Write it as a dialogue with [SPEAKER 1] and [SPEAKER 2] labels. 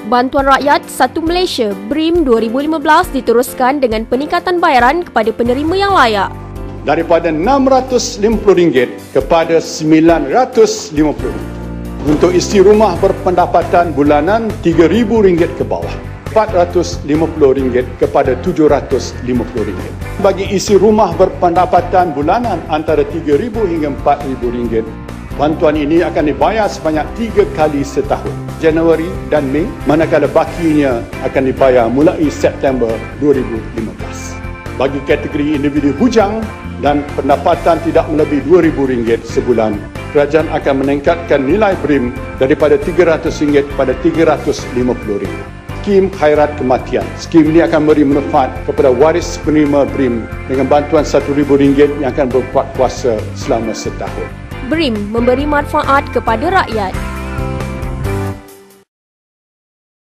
[SPEAKER 1] Bantuan Rakyat Satu Malaysia BRIM 2015 diteruskan dengan peningkatan bayaran kepada penerima yang layak.
[SPEAKER 2] Daripada RM650 kepada RM950. Untuk isi rumah berpendapatan bulanan RM3,000 ke bawah. RM450 kepada RM750. Bagi isi rumah berpendapatan bulanan antara RM3,000 hingga RM4,000, bantuan ini akan dibayar sebanyak 3 kali setahun, Januari dan Mei, manakala bakinya akan dibayar mulai September 2015. Bagi kategori individu bujang dan pendapatan tidak melebihi RM2,000 sebulan, kerajaan akan meningkatkan nilai BRIM daripada RM300 kepada RM350. Skim Khairat Kematian. Skim ini akan memberi manfaat kepada waris penerima BRIM dengan bantuan RM1,000 yang akan berkuat kuasa selama setahun.
[SPEAKER 1] BRIM memberi manfaat kepada rakyat.